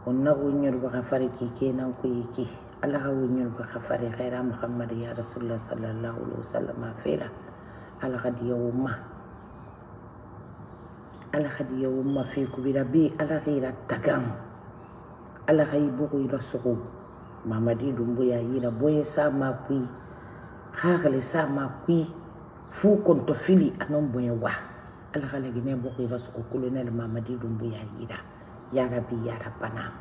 onna unyur bakafari kike nan ku yiki Allah unyur bakafari khaira Muhammad ya Rasulullah sallallahu alaihi wasallam afira ala khadi yawma fi kubirabi ala khaira tagam ala khaybu irasuku mamadi dumbu ya yira boye sama kui khagale sama kui fu konto fili anon boye wa ala khala gine boku irasuku colonel mamadi dumbu ya yira ya rabbi ya rabbana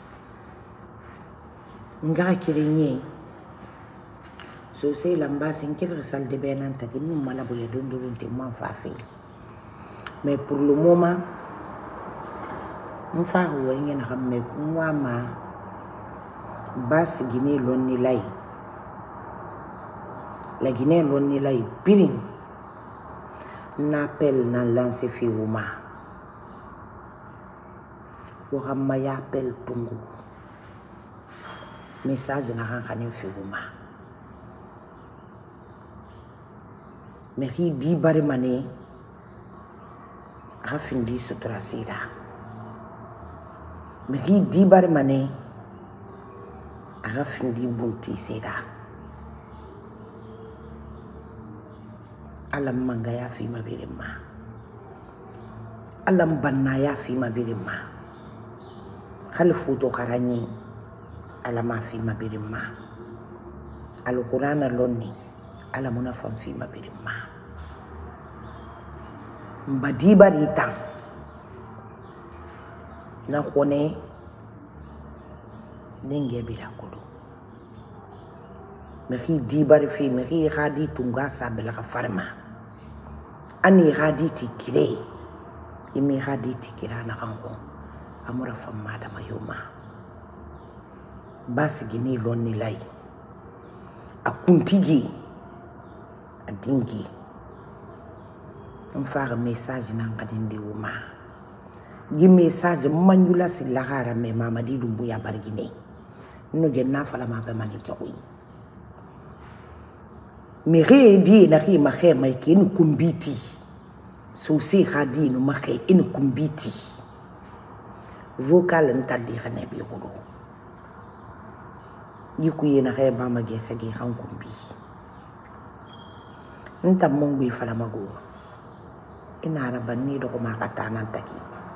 nga kirenye so sai lamba sin kila sal de benan ta kin mala boye dondurun te mo fa fe mais pour le moment on fa wo ngena xam me kwa ma bas Guinée lonni lay la Guinée lonni lay piring n'appel na lancé fi wuma wo xam ma ya appel tungu message na kan kan fi wuma mais hi di bari mané afindi sutra sira mais hi di bari mané afindi bunti sira alam manga ya fi mabirima alam banna ya fi mabirima khalifu to kharani alama fi mabirima alqur'ana lonni alamuna fam fi mabirima mbadi barita na kone ninge bila kudu meki di bari fi meki hadi tunga sabela ka farma ani hadi tikire imi hadi tikira na kanko amura fam madama yoma bas Guinée lonni lay akuntigi adingi on faire message nan kadin di wuma gi message manjula silahara me mamadi dumbu ya bar Guinée no genna fala ma be mani tawi mi di na ki ma khe mai ki ni kumbiti so si khadi no ma khe in kumbiti vocal ntadi khane bi gudu yiku yena khe ba ma gese gi khan kumbi ntam mon bi fala mago ina rabani do ma katana taki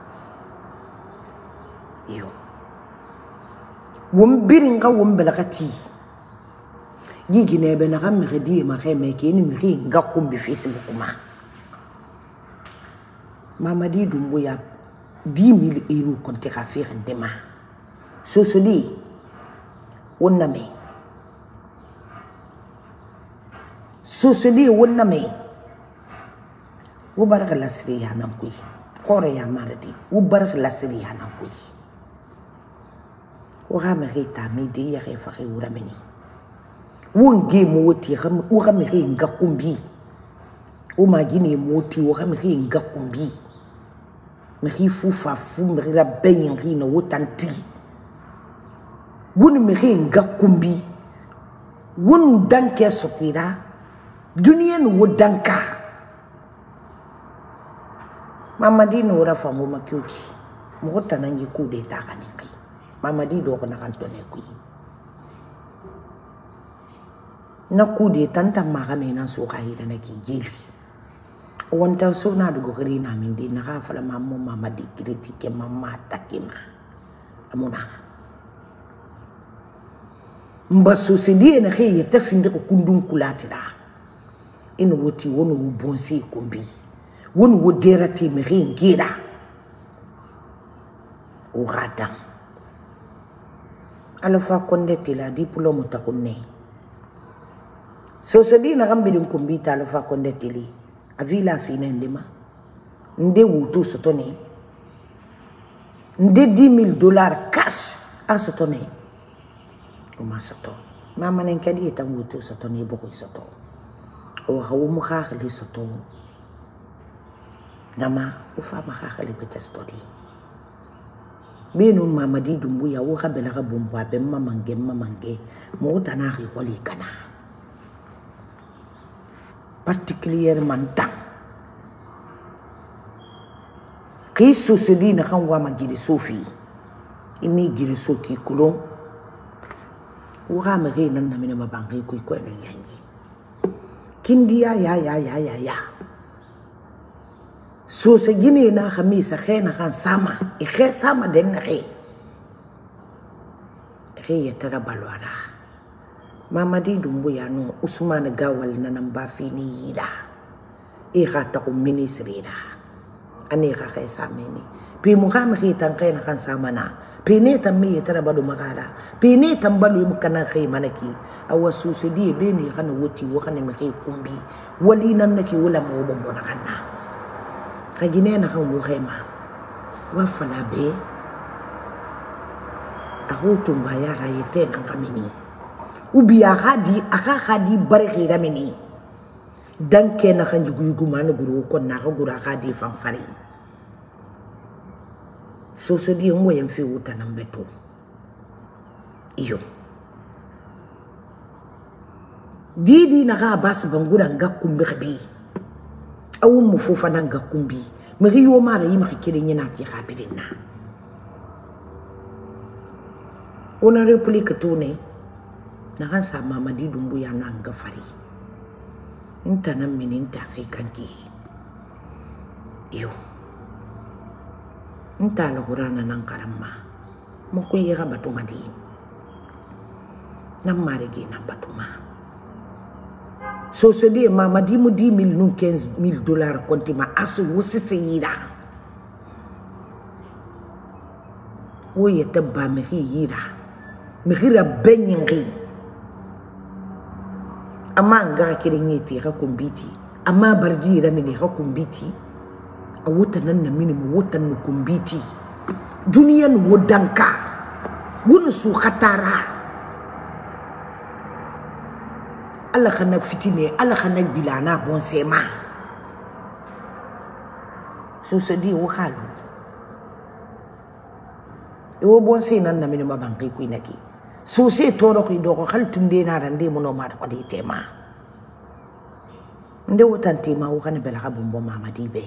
iyo wumbirin ga wumbelakati yigine be na kam redi ma kheme ke ni mi nga kumbi Facebook ma mamadi dumbu ya 10,000 € konte ka faire dema sosoli wonname sosoli wonname wo baraka lasri ya nan kuyi kore ya maradi wo baraka lasri ya nan kuyi wo ga me reta mi de ya re fa re wura meni wo nge mo woti wo ga me nga kumbi wo magine mo woti wo ga me nga kumbi me ri fu fa fu me ra benyin ri no wotanti woni me nga kumbi won danke sokira duniya no wodanka mamadi no ora famu makyoki mo tanangi ku de ta kaninkai mamadi do ko nakantone ku na ku de tanta magame nan so kai da naki geli wonta so na dugo gari na min di na ka fala mammo mamadi critique mamma takima amuna mbaso sidi na ke yetafinde ko kundun kulatira ino woti wono bonsi kumbi won woderati me ringira o radam alfa kondeti la diplôme takunne so di na gambi dum kumbita alfa kondeti li avila fina ndema nde wutu sotone nde $10,000 cash a sotone o ma soto mama nen kadi eta wutu sotone boko soto o hawo mu khali soto nama ufa ma khali beta story benu mamadi dumbu ya wo khabela ka bombo abe mamange mo tana ri wali kana particulièrement tant ki sosoli na kan wa magidi sofi ini giri soki kulon uga mege nan na mine mabangi ku ko no yangi kindia ya so se gini na khamisa khena kan sama sama den na re ya tara balwara mamadi dumbuya no usman gawal na namba fini da khata ko ministry da ani kha sameni pi muhammad khitan khena kan sama na pine tammi tara badu magara pine tambalu mukana khi manaki awasu sidi beni kana wuti wa kana maki kumbi wali nan naki wala mo bombo na kana kagine na kan wo khema wa fala be ahutu bayara yete nan kamini ubi akadi bareke da mini danke na kan jugu man guru ko na ko gura akadi fanfari so so di mo yem fi wuta nan beto iyo didi na ga bas bangura ngakumbi khabi awu mu fofa nan ngakumbi mi riyo mara yi maki kire nyina ti khabirina ona république tourné na kan sa mamadi dumbuya nan gafari intana minin ta fi kanki iyo nta la qur'ana nan karamma mo ko yega batuma di nan marigi nan batuma so se di mamadi mu 10,000 nun $15,000 konti ma asu wusi seyira wo yete ba me yira me gira benyingi ama nga kiringiti ka kumbiti ama bardi ra mini ka kumbiti awuta nan na mini mu wutan nu kumbiti duniyan wodanka wunu su khatara Allah kana fitine Allah kana bilana bon sema so se di wo halu e wo bon se nan na mini mabangi ku inaki so se toro ko do ko khaltunde na rande mu no ma ko di tema nde wotan tema wo kana bela ka bombo mamadi be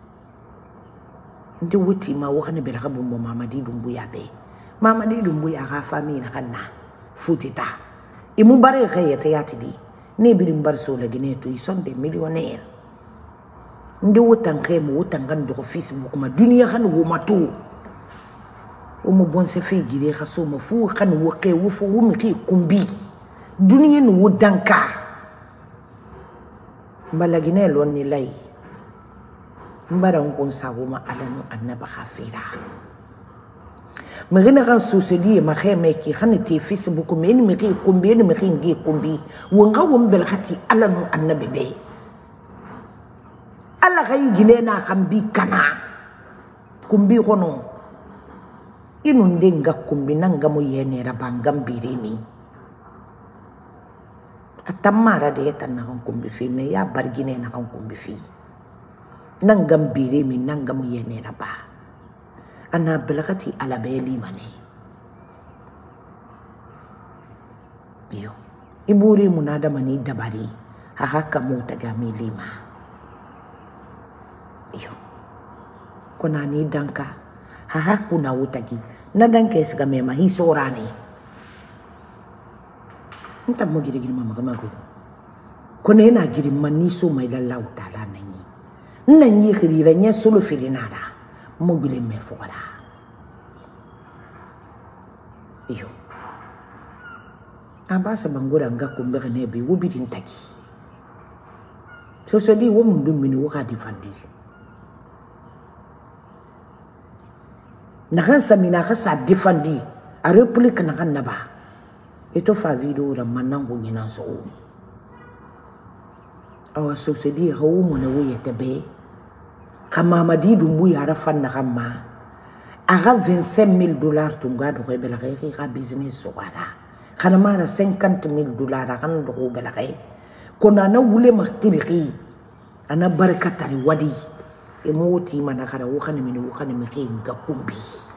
nde wuti ma wo kana bela ka bombo mamadi dumbuya be mamadi dumbuya ga fami na kanna futita imu bare khayete yatidi ne birim bar so la gine to isonde millionnaire nde wotan kay mo wotan gando ko Facebook ma duniya kan wo mato o mo bon se fe gire ka so mo fu kan wo ke wo fu wo mi ki kumbi duniya no wodanka balagine lon ni lay mbaran kon saguma alanu annaba khafira magina kan susedi ma kheme ki khanati Facebook men mi ki kumbi ni mi ki kumbi wonga won bel khati alanu annabi be alla kay gine na khambi kana kumbi kono inun denga kumbi nanga mo yene rabangam birimi atamara de tan na kumbi fi me ya bargine na kumbi fi nangam birimi nanga mo yene raba ana belakati ala beli mane iyo iburi munada mani dabari hahaka mota gami lima iyo kona ni danka hahaku na utagi na danka isga mema hisorani nta mo giri mama kamago kona ina giri maniso mai lallahu ta'ala nanyi khirira nya solo firinara mobile me fora iyo abasa bangura ngakumbe ne bi wobidin taki so so di wo mundu mini wo ka difandi na kan samina ka sa difandi a république na kan naba eto fa video ra manango nyina so awa so so di hawo mo na wo yetebe kama Mamadi Dumbuya rafan na kama aga $25,000 tunga do bela kay ka business so wala kana mara $50,000 kan do bela kay kona na wule makiri ana barakatari wadi e moti mana kara wakana mini wakana miki nga kumbi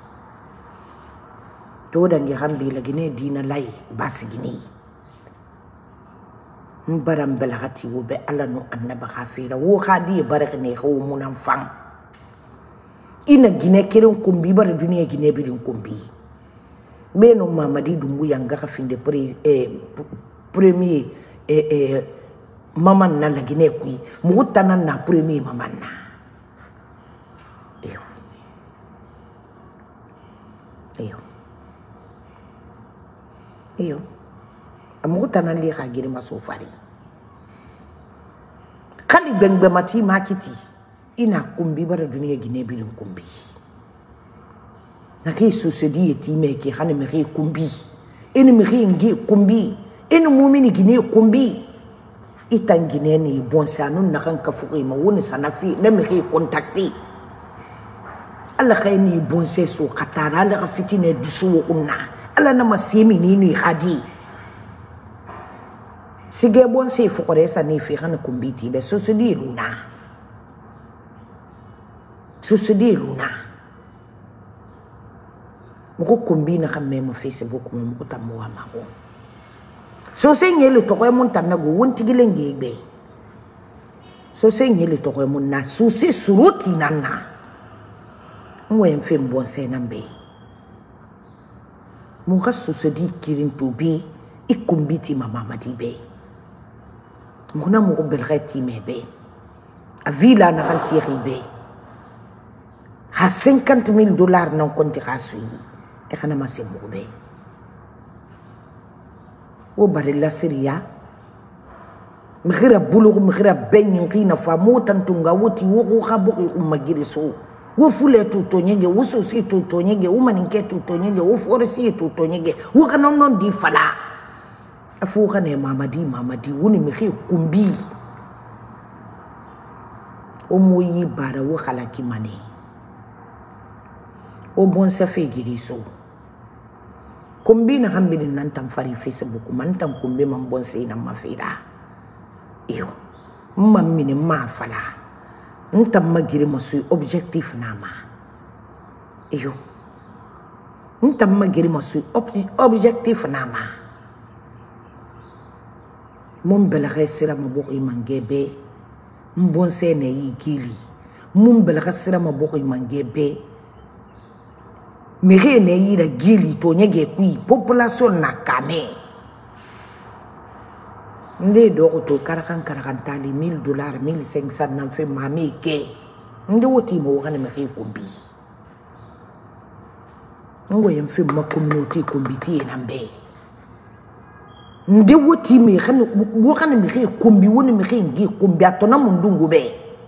to dangi hambi lagine dina lay basigini mbaram belagati wo be alla no annaba khafira wo khadi barakne ko munam fam ina gine kirin kumbi bar duniya gine birin kumbi beno Mamadi Doumbouya ngaka finde premier maman na la Guinée kui mutana na premier maman na iyo amutana li khagiri masofari khali bengbe mati makiti ina kumbi bara duniya Guinée bilin kumbi na ke sosedi eti me ke khane me ke kumbi eni me ke ngi kumbi eni mumini Guinée kumbi itan Guinée ni bon sanu na kan kafuki ma woni sanafi na me ke contacter alla khayni bon seso khatara la fitine dusu unna alla na masemi ni hadi sige bon se fukore sa ni fi khane kumbiti be sosedi luna moko kumbi na khamme mo Facebook mo ko tamwa ma ko so se ngeli to ko mun tanago wonti gilenge be so se ngeli to ko mun na susi suruti nana mwen fem bon se nambe mo ka susedi kirin to be ikumbiti mama madibe mo na mo ko belreti mebe a villa na kan tiri be ha $50,000 nan konti rasui e kana mase mo be o bari la Syria mkhira bulu mkhira benyin kina fa motan tunga woti wo khabuki umagiri so wo fule tutonyenge wo sosi tutonyenge wo maninke tutonyenge wo foresi tutonyenge wo kana non di fala afu kana Mamadi woni mkhi kumbi o moyi bara wo khalaki mane o bon sa fe giri so kumbi na hambini nantam fari Facebook mantam kumbi man bon se na mafira iyo mamini ma fala ntam magiri masu objectif nama iyo ntam magiri masu objectif nama mon belaghe sira maboko imangebe mbon se ne yigili mon belaghe sira maboko imangebe mire ne yira gili to nyege kui population na kame nde do to karakan tali $1,000 $1,500 na fe mami ke nde woti mo kana me ke kumbi ngoye mfe ma community kumbi ti nambe nde woti me kana wo kana me ke kumbi woni me ke ngi kumbi atona mundungu be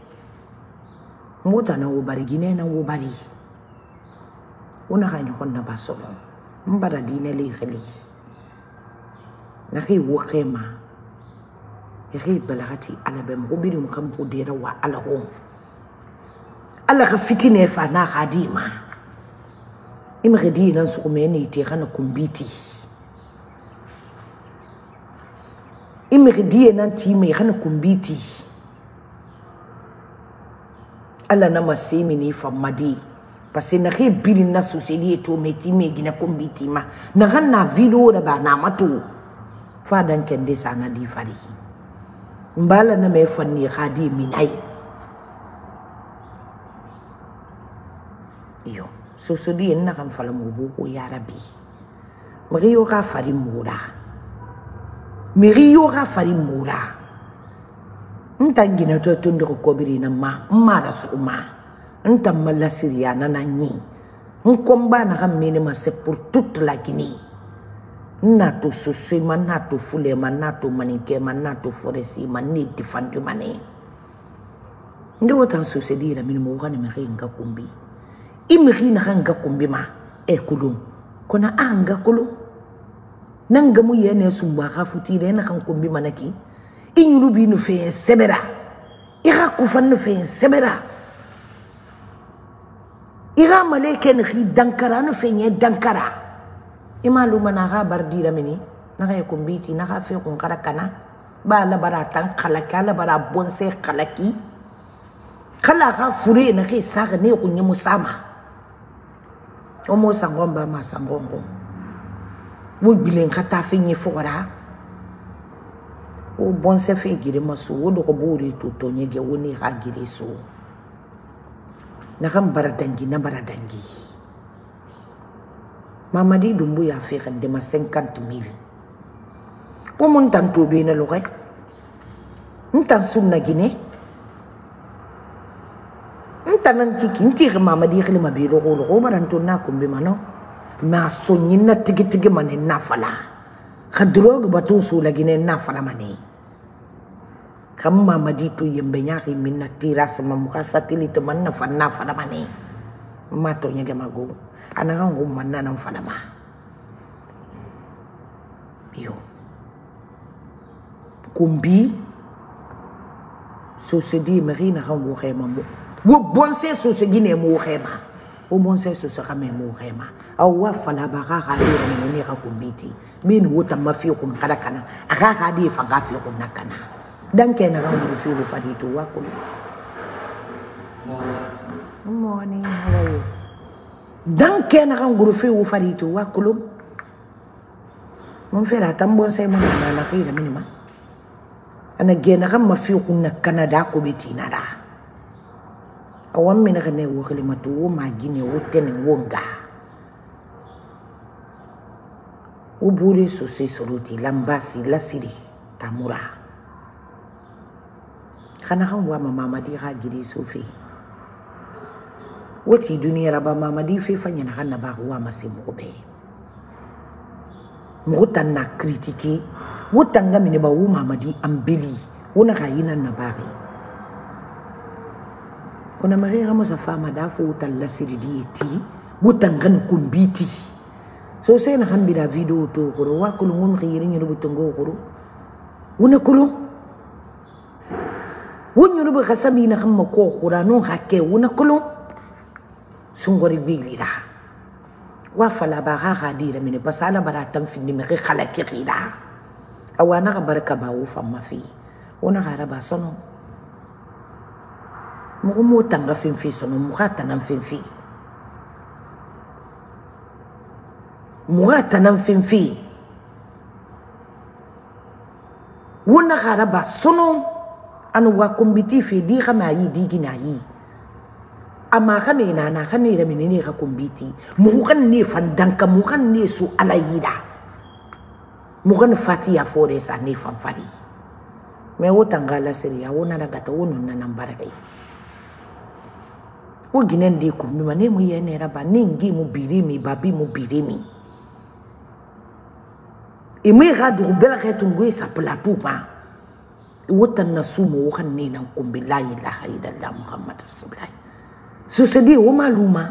mota na wo bari Guinée na wo bari una ganyo kon na basolo mbara dine li khali na ri wakema ri balagati ala be mo birum kam ko dera wa ala hom ala ka fitine fa na khadima imre dina su meni ti khana kumbiti imre dina ti me khana kumbiti ala na masimi ni fa madi parce que na ke biri na société to meti me gina kombiti ma na ganna video da ba na mato fa dan kende sana di fari mbala na me fanni khadi minai iyo société na kan fala mo bu ko ya rabbi mari yo ka fari mura ntangina to tondo ko biri na ma mara su ma ntam la Syria na nyi nkomba na kamene ma c'est pour toute la Guinée nato sosai man nato fule man nato maninke man nato foresi man ni difandu mane ndo watan sosai la min mo kana me nga kumbi imri na nga kumbi ma e kulum kona anga kulum nanga mu yene sumba khafuti le na kan kumbi manaki inyuru bi no fe sebera ira ku fan no fe sebera ira maleke ni dankara no fenye dankara imaluma na ga bardira mini na ga kumbiti na ga fe kun kara kana ba la baratan kala bara bonse kalaki kala ga fure na ke sa ga ne kun nyamu sama o mo sangomba ma sangongo wo bilen kata fenye fora o bonse fe gire maso wo do ko buri to to nyege woni ga gire so na kan baradangi Mamadi Doumbouya fait de ma 50 000. Pour mon temps tout bien l'oreille. M'tan sunna Guinée. M'tan qui tire Mamadi qui m'a biro le roman tonna comme mano. Ma sonina tigi mané nafala. Khadrog batou sous la Guinée nafala mané. Comme Mamadi to yembenyari minna tiras mamuka satellite man nafala mané. Mato nyagamago. Anarang mana nang falama. Yo. Kumbi. So se di marina ram wo khema mo. Wo bonse so se gine mo khema. Wo bonse so se kame mo khema. Awa fala baka ka ni ni ka kumbiti. Min wuta mafi ko kada kana. Aka ka di fa gafi ko nakana. Dan ke na ram wo fi wo fadi to wa ko. Morning, how are you? Dan ken ran gurufe wo farito wa kulum mon fera tambon sai mon na khira minima ana gena kam mafi kunna Canada ko betina da awam mina ne wo khalimatu wo ma gine wo ten wonga wo bure so se soluti lambasi la siri tamura kana kan wa mama di ha giri sofi wati dunia raba Mamadi fe fanya na kana ba wa masimu be mutan na critiquer wutanga mine ba wu Mamadi ambeli wona kayina na bari kuna marira mo sa fama da fu talla siriditi wutanga no kumbiti so sai na hambi da video to ko wa kulun ngum khiri ni rubutungo ko wona kulun wonyo rubu khasabi na hamma ko qur'anun hakke wona kulun sungori bilira wa fala ba ha dira mine basala baratan findi me khala kida awana ka barka ba u famma fi ona gara ba sono mo tanga fi sono mo khata nan fi mo khata nan fi wona gara ba sono anu wa kombiti fi di khama yi di ginayi ama kame na kane da menene ka kumbiti mu kan ne fandanka mu kan ne su alayida mu kan fatiya fore sa ne fanfari me wotanga la seriya wona daga ta wonon nan barkai wo ginen de kumbi mane mu yene raba ningi mu birimi babi mu birimi e mu ga du bela khetu ngwe sa platou pa wotan na sumu kan ne nan kumbi la ilaha illallah muhammad rasulullah so se di o maluma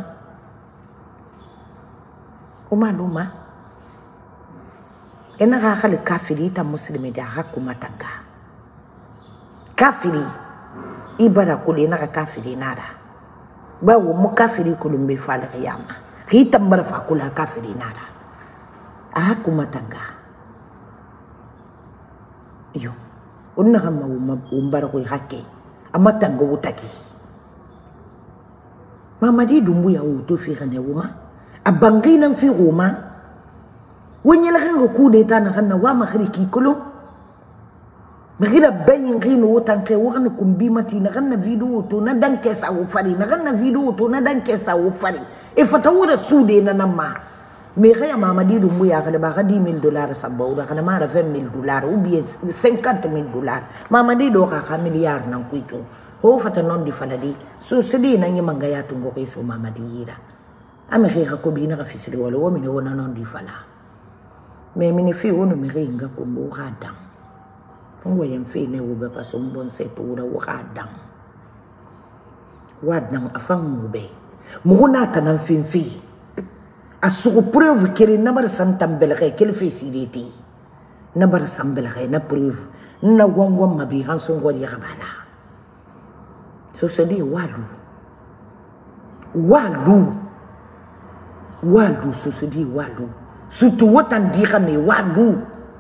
ena ga khale kafiri ta muslimi da hakuma tanga kafiri ibara kule na kafiri nada ba wo mu kafiri kulumbe fala kiyama ki tambara fa kula kafiri nada hakuma tanga yo onna hamma umbara ko hakke amma tanga wutaki Mamadi Doumbouya wuto fi khane wuma abangina fi wuma wonyela khanga ku de ta na khana wa makhriki kulo magira bayin khino wotan ke wa khana kumbi mati na khana video to na danke sa wo fari na khana video to na danke sa wo fari e fatawura sude na namma me khaya Mamadi Doumbouya kala ba $10,000 sabawda kana mara $20,000 ou bien $50,000 Mamadi do ka milliard nan kuito ho fata non di faladi so sedi na ngi mangaya tungo ko so Mamadi yira ame khe ko bi na ka fisiri wala wo mi wona non di fala me mini fi wono mi ringa ko mo hadam ngo yem fi ne wo be paso mbon se to wura wo hadam wadam afan mo be mo na tanan fi asugo preuve kiri na bar santam belge kel fi siriti na bar sam belge na preuve na wongom mabi hanso ngori khabala so se di walu so se di walu sutu wotan di kame walu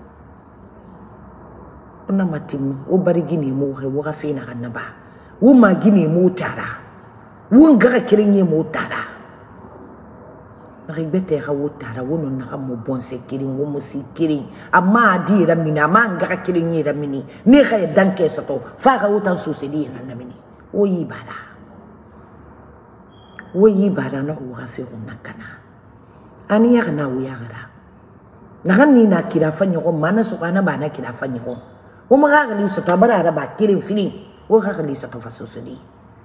ona matim o bari gini mo he wo gafe na kanaba wo ma gini mo tara wo ngara kirinye mo tara ribete ha wo tara wo no na mo bonse kirin wo mo si kirin amma di ramina ma ngara kirinye ramini ne ga danke sato fa ga wotan so se di na mini wo yi bara na wo gafe ko nakana ani ya kana wuya gara na kan ni na kira fanyo ko mana su kana ba na kira fanyo ko o ma ga li so to bara ba kirin filin o ga li so to faso sodi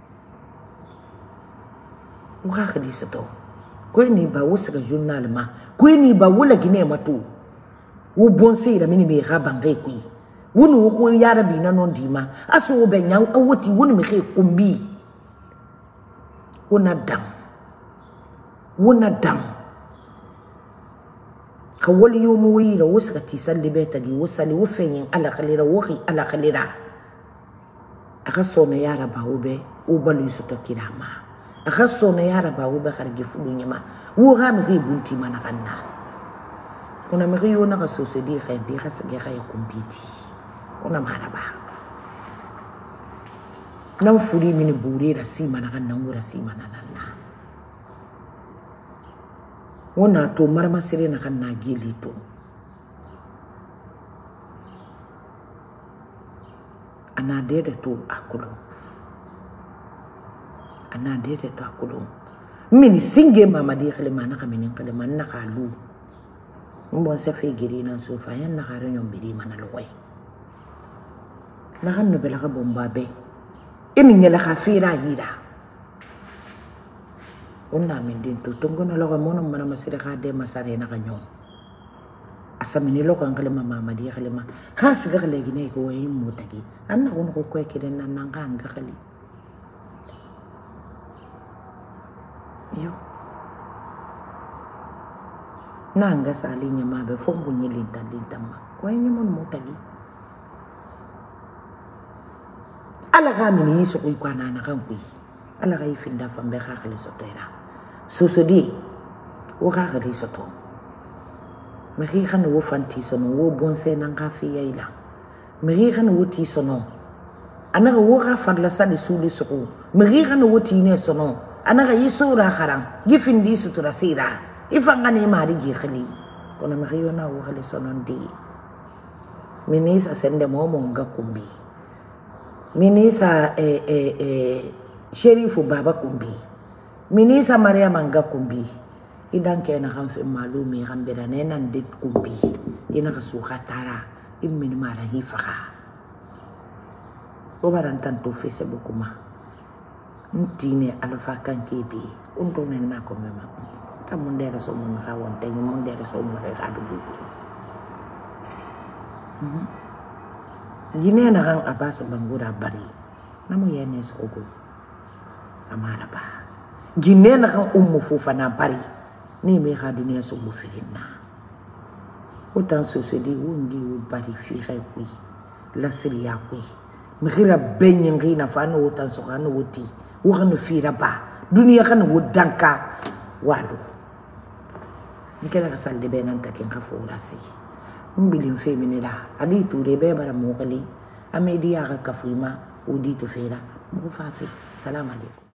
o ga li so to ko ni ba wusa ga journal ma ko ni ba wula gine mato wo bonse da mini be ga bangai ku wonu ko yara bi na non dima aso be nyan awoti wonu me ke kumbi wona dam ka wali yomu wira wuska tisal libeta gi wusali wufenyin ala khalira wuki ala khalira aka sona yara ba ube ubalu su to kirama aka sona yara ba ube khargi fudu nyama wo ga me ke bunti mana kanna kuna me ke yona ka sosedi khay bi khas ge khay kumbiti ona mara ba nan furi mini bure da si mana kanna ngura si mana nanna wona to marma sire na kanna gili to ana dede to akulu mini singe mama di khale mana kaminin kale man na kalu mbon se fe giri na so fa yan na khare nyom biri mana loy na kan no bela ka bomba be eni nyela khafira yida onna min din to tongo na logo mono mana masire ka de masare na kanyo asamini logo ngale mama di khale ma khas ga khale gine ko yin mutagi anna ko ko kiden nan nan kan ga khali yo nanga salinya ma be fongu nyilinta ma ko yin mon mutagi ala ga min yiso ko na na kan ku ala ga yifinda fambe ka khale sotera sosodi wo ka khali soto mari khana wo fanti sono wo bonse nan ka fi yaila mari khana wo ti sono anaga wo ka farla sadi suli soko mari khana wo ti ne sono anaga yisura kharam gifindi sutura sira ifanga ne mari gi khali kono mari yona wo khali sono ndi minisa sende momo nga kumbi minisa sherifu baba kumbi minisa Maria manga kumbi idan ke na kan fe malumi kan beda ne nan dit kumbi ina ka su khatara immin mara hi faka o baran tanto Facebook ma ntine alfa kan kebi unto men na ko mema tamun dere so mun ka won te mun dere so mun ka du jine na kan abas bangura bari namu yene so go amara ba jinne na kan ummu fufa na bari ni me ha duniya so mu firinna utan so se di wundi wu bari fi khay ku la siriya ku mi khira benyin ngina fa no utan so kan wuti wu kan fi raba duniya kan wudanka wadu ni kala ka salde benan takin ka forasi mbilin feminila ali ture be bara mo kali amedi ya ka fuima udi to fera mo fa fi salam alaikum